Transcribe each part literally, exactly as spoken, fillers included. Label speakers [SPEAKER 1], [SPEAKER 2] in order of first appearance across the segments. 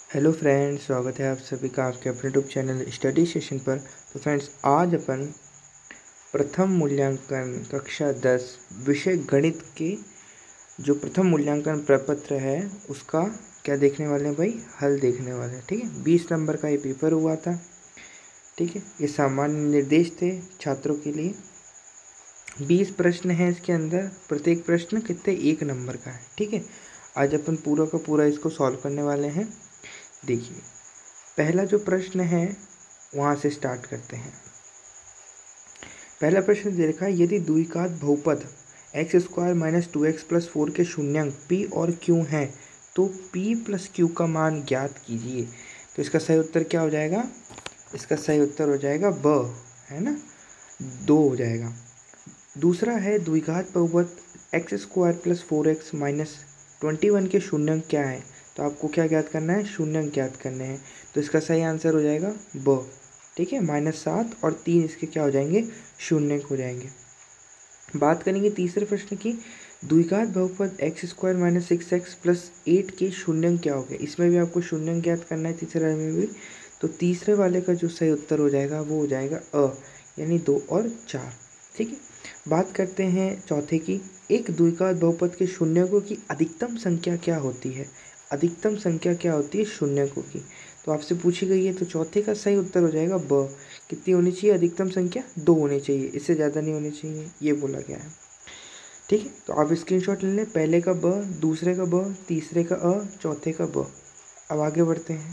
[SPEAKER 1] Hello friends, स्वागत है आप सभी का आपके अपने यूट्यूब चैनल स्टडी सेशन पर। तो फ्रेंड्स, आज अपन प्रथम मूल्यांकन कक्षा दस विषय गणित के जो प्रथम मूल्यांकन प्रपत्र है उसका क्या देखने वाले हैं भाई, हल देखने वाले हैं। ठीक है, बीस नंबर का ये पेपर हुआ था। ठीक है, ये सामान्य निर्देश थे छात्रों के लिए। बीस प्रश्न हैं इसके अंदर, प्रत्येक प्रश्न कितने एक नंबर का है। ठीक है, आज अपन पूरा का पूरा इसको सॉल्व करने वाले हैं। देखिए, पहला जो प्रश्न है वहाँ से स्टार्ट करते हैं। पहला प्रश्न दे रखा है, यदि द्विघात बहुपद x square minus two x plus four के शून्यांक पी और क्यू हैं तो पी प्लस क्यू का मान ज्ञात कीजिए। तो इसका सही उत्तर क्या हो जाएगा? इसका सही उत्तर हो जाएगा ब, है ना, दो हो जाएगा। दूसरा है, द्विघात बहुपद x square plus four x minus twenty one के शून्यांक क्या है। तो आपको क्या ज्ञात करना है? शून्यांक ज्ञात करने हैं। तो इसका सही आंसर हो जाएगा ब। ठीक है, माइनस सात और तीन इसके क्या हो जाएंगे? शून्यांक हो जाएंगे। बात करेंगे तीसरे प्रश्न की, द्विघात बहुपद x square minus six x plus eight के शून्यांक क्या हो गए। इसमें भी आपको शून्यांक ज्ञात करना है, तीसरे में भी। तो तीसरे वाले का जो सही उत्तर हो जाएगा वो हो जाएगा अ, यानी दो और चार। ठीक है, बात करते हैं चौथे की, एक द्विघात बहुपद के शून्यकों की अधिकतम संख्या क्या होती है। अधिकतम संख्या क्या होती है शून्यकों की, तो आपसे पूछी गई है। तो चौथे का सही उत्तर हो जाएगा ब। कितनी होनी चाहिए अधिकतम संख्या? दो होनी चाहिए, इससे ज़्यादा नहीं होनी चाहिए, ये बोला गया है। ठीक है, तो आप स्क्रीनशॉट ले लें, पहले का ब, दूसरे का ब, तीसरे का अ, चौथे का ब। अब आगे बढ़ते हैं।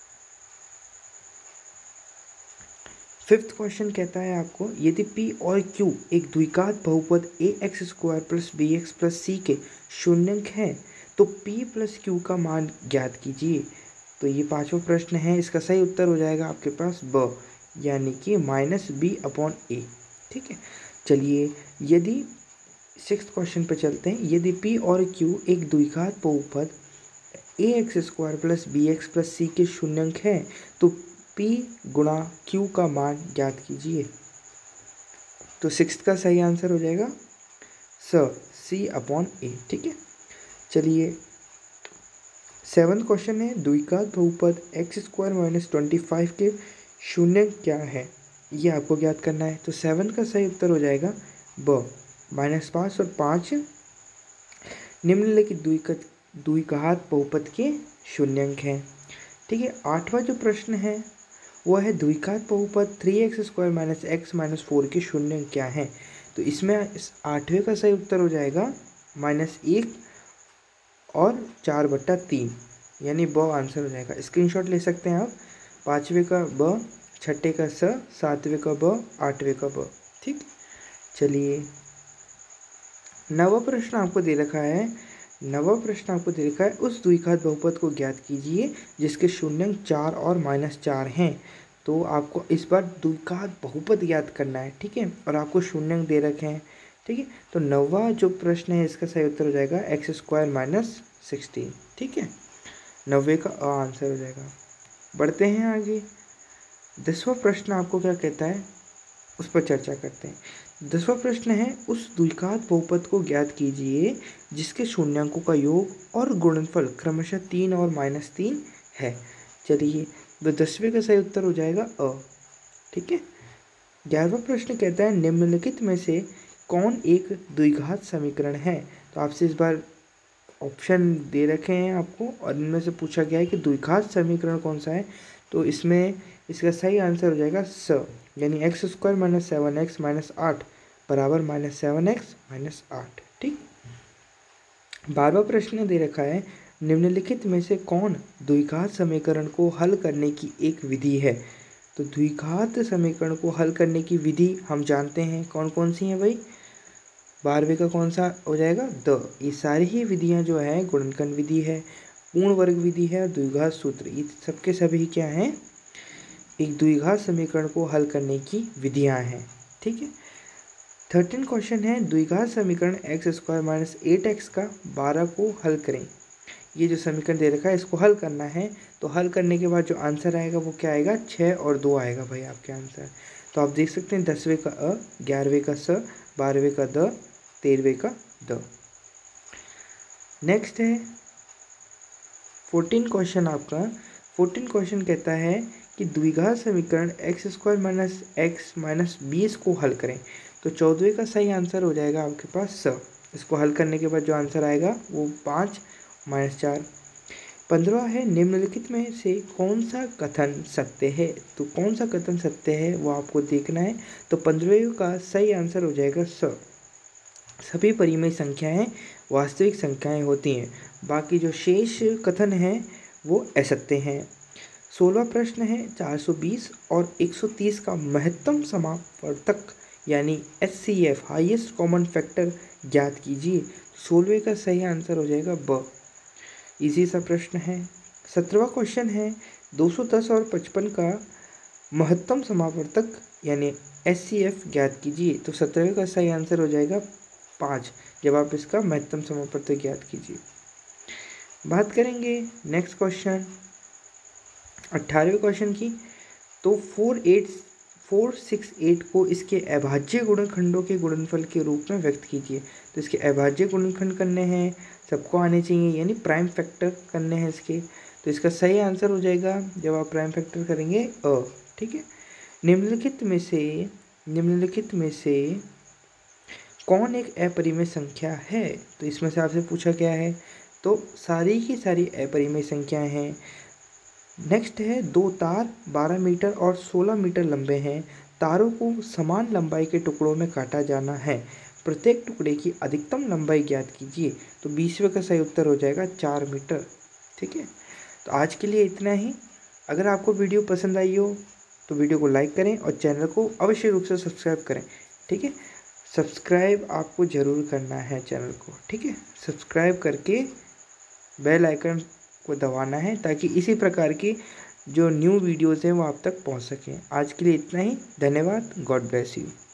[SPEAKER 1] फिफ्थ क्वेश्चन कहता है आपको, यदि P और Q एक द्विघात बहुपद a x square plus b x plus c के शून्यंक हैं तो P प्लस Q का मान ज्ञात कीजिए। तो ये पांचवा प्रश्न है, इसका सही उत्तर हो जाएगा आपके पास ब, यानी कि माइनस बी अपॉन ए। ठीक है, चलिए यदि सिक्स्थ क्वेश्चन पे चलते हैं, यदि P और Q एक द्विघात बहुपद a x square plus b x plus c के शून्यंक हैं तो P गुणा Q का मान ज्ञात कीजिए। तो सिक्स्थ का सही आंसर हो जाएगा स, सी अपॉन ए। ठीक है, चलिए सेवन्थ क्वेश्चन है, द्विघात बहुपद x square minus twenty five के शून्यंक क्या है, ये आपको ज्ञात करना है। तो सेवन का सही उत्तर हो जाएगा ब, माइनस पाँच और पाँच निम्नलिखित द्विघात द्विघात बहुपद के शून्यंक हैं। ठीक है, आठवां जो प्रश्न है वह है, द्विघात बहुपद three x square minus x minus four के शून्यंक क्या हैं। तो इसमें इस आठवें का सही उत्तर हो जाएगा माइनस एक और चार बट्टा तीन, यानी ब आंसर हो जाएगा। स्क्रीनशॉट ले सकते हैं आप। पाँचवें का ब, छठे का स, सातवें का ब, आठवें का ब। ठीक, चलिए नवा प्रश्न आपको दे रखा है। नवा प्रश्न आपको दे रखा है, उस द्विघात बहुपद को ज्ञात कीजिए जिसके शून्यंक चार और माइनस चार हैं। तो आपको इस बार द्विघात बहुपद ज्ञात करना है। ठीक है, और आपको शून्यंक दे रखे हैं। ठीक है, तो नवा जो प्रश्न है इसका सही उत्तर हो जाएगा एक्स स्क्वायर माइनस सिक्सटीन। ठीक है, नब्बे का अ आंसर हो जाएगा। बढ़ते हैं आगे। दसवां प्रश्न आपको क्या कहता है उस पर चर्चा करते हैं। दसवां प्रश्न है, उस द्विघात बहुपद को ज्ञात कीजिए जिसके शून्यंकों का योग और गुणनफल क्रमशः तीन और माइनस तीन है। चलिए, तो दसवें का सही उत्तर हो जाएगा अ। ठीक है, ग्यारहवां प्रश्न कहता है, निम्नलिखित में से कौन एक द्विघात समीकरण है। तो आपसे इस बार ऑप्शन दे रखे हैं आपको और इनमें से पूछा गया है कि द्विघात समीकरण कौन सा है। तो इसमें इसका सही आंसर हो जाएगा स, यानी x square minus seven x minus आठ बराबर माइनस सेवन एक्स माइनस आठ। ठीक, बारहवां प्रश्न दे रखा है, निम्नलिखित में से कौन द्विघात समीकरण को हल करने की एक विधि है। तो द्विघात समीकरण को हल करने की विधि हम जानते हैं कौन कौन सी हैं भाई। बारहवें का कौन सा हो जाएगा? द। ये सारी ही विधियां जो है, गुणनखंड विधि है, पूर्ण वर्ग विधि है, द्विघात सूत्र, ये सबके सभी क्या हैं? एक द्विघात समीकरण को हल करने की विधियां हैं। ठीक है, थर्टीन क्वेश्चन है, द्विघात समीकरण x square minus eight x का बारह को हल करें। ये जो समीकरण दे रखा है इसको हल करना है। तो हल करने के बाद जो आंसर आएगा वो क्या आएगा? छः और दो आएगा भाई आपके आंसर। तो आप देख सकते हैं दसवें का अ, ग्यारहवें का स, बारहवें का द, तेरहवें का द। नेक्स्ट है फोर्टीन क्वेश्चन आपका, फोर्टीन क्वेश्चन कहता है कि द्विघात समीकरण x square minus x minus बीस को हल करें। तो चौदहवें का सही आंसर हो जाएगा आपके पास स। इसको हल करने के बाद जो आंसर आएगा वो पाँच माइनस चार। पंद्रह है निम्नलिखित में से कौन सा कथन सत्य है। तो कौन सा कथन सत्य है वो आपको देखना है। तो पंद्रहवें का सही आंसर हो जाएगा स। सभी परिमेय संख्याएं वास्तविक संख्याएं होती हैं, बाकी जो शेष कथन हैं वो असत्य हैं। सोलह प्रश्न है चार सौ बीस और एक सौ तीस का महत्तम समापवर्तक यानी H C F highest common factor ज्ञात कीजिए। सोलहवें का सही आंसर हो जाएगा ब। इजी सा प्रश्न है। सत्रहवां क्वेश्चन है दो सौ दस और पचपन का महत्तम समापवर्तक यानी एच सी एफ ज्ञात कीजिए। तो सत्रहवें का सही आंसर हो जाएगा पाँच, जब आप इसका महत्तम समापवर्तक ज्ञात कीजिए। बात करेंगे नेक्स्ट क्वेश्चन अट्ठारहवें क्वेश्चन की। तो four eight four six eight को इसके अभाज्य गुणनखंडों के गुणनफल के रूप में व्यक्त कीजिए। तो इसके अभाज्य गुणनखंड करने हैं, सबको आने चाहिए, यानी प्राइम फैक्टर करने हैं इसके। तो इसका सही आंसर हो जाएगा जब आप प्राइम फैक्टर करेंगे अ। ठीक है। निम्नलिखित में से निम्नलिखित में से कौन एक अपरिमेय संख्या है। तो इसमें से आपसे पूछा क्या है, तो सारी की सारी अपरिमेय संख्याएं हैं। नेक्स्ट है दो तार बारह मीटर और सोलह मीटर लंबे हैं। तारों को समान लंबाई के टुकड़ों में काटा जाना है। प्रत्येक टुकड़े की अधिकतम लंबाई ज्ञात कीजिए। तो बीसवें का सही उत्तर हो जाएगा चार मीटर। ठीक है। तो आज के लिए इतना ही। अगर आपको वीडियो पसंद आई हो तो वीडियो को लाइक करें और चैनल को अवश्य रूप से सब्सक्राइब करें। ठीक है। सब्सक्राइब आपको ज़रूर करना है चैनल को। ठीक है। सब्सक्राइब करके बेल आइकन को दबाना है ताकि इसी प्रकार की जो न्यू वीडियोज़ हैं वो आप तक पहुंच सकें। आज के लिए इतना ही। धन्यवाद। God bless you.